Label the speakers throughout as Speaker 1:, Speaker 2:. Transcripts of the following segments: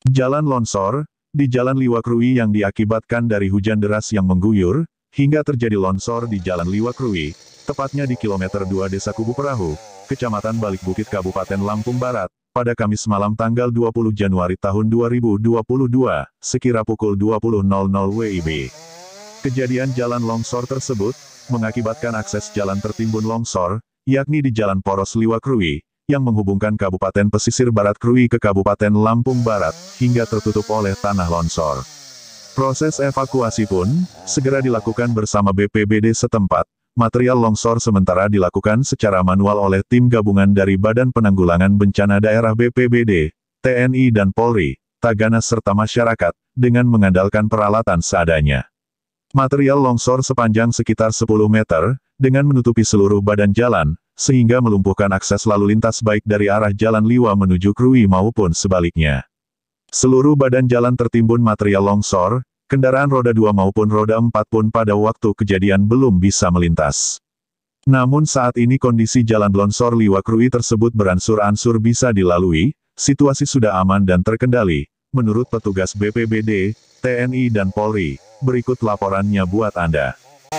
Speaker 1: Jalan longsor, di Jalan Liwakrui yang diakibatkan dari hujan deras yang mengguyur, hingga terjadi longsor di Jalan Liwakrui, tepatnya di kilometer 2 Desa Kubu Perahu, Kecamatan Balik Bukit Kabupaten Lampung Barat, pada Kamis malam tanggal 20 Januari tahun 2022, sekira pukul 20.00 WIB. Kejadian jalan longsor tersebut, mengakibatkan akses jalan tertimbun longsor, yakni di Jalan Poros Liwakrui, yang menghubungkan Kabupaten Pesisir Barat Krui ke Kabupaten Lampung Barat, hingga tertutup oleh tanah longsor. Proses evakuasi pun, segera dilakukan bersama BPBD setempat. Material longsor sementara dilakukan secara manual oleh tim gabungan dari Badan Penanggulangan Bencana Daerah BPBD, TNI dan Polri, Tagana serta masyarakat, dengan mengandalkan peralatan seadanya. Material longsor sepanjang sekitar 10 meter, dengan menutupi seluruh badan jalan, sehingga melumpuhkan akses lalu lintas baik dari arah Jalan Liwa menuju Krui maupun sebaliknya. Seluruh badan jalan tertimbun material longsor, kendaraan roda 2 maupun roda 4 pun pada waktu kejadian belum bisa melintas. Namun saat ini kondisi jalan longsor Liwakrui tersebut beransur-ansur bisa dilalui, situasi sudah aman dan terkendali, menurut petugas BPBD, TNI dan Polri. Berikut laporannya buat Anda.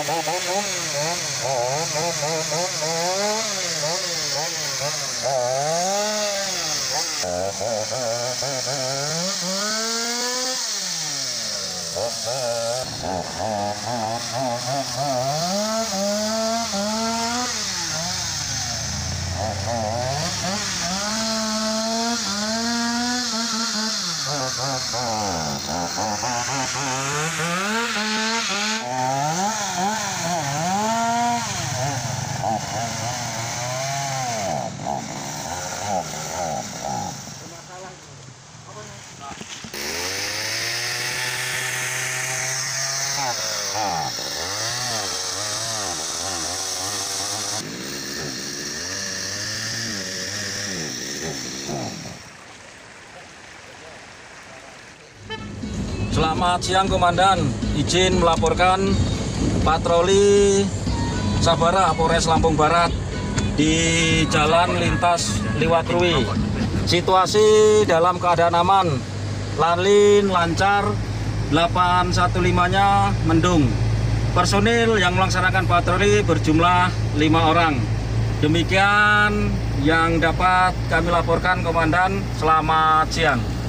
Speaker 2: Selamat siang Komandan, izin melaporkan patroli Sabara Polres Lampung Barat di Jalan Lintas Liwakrui. Situasi dalam keadaan aman, lalin lancar, 815-nya mendung. Personil yang melaksanakan patroli berjumlah 5 orang. Demikian yang dapat kami laporkan Komandan, selamat siang.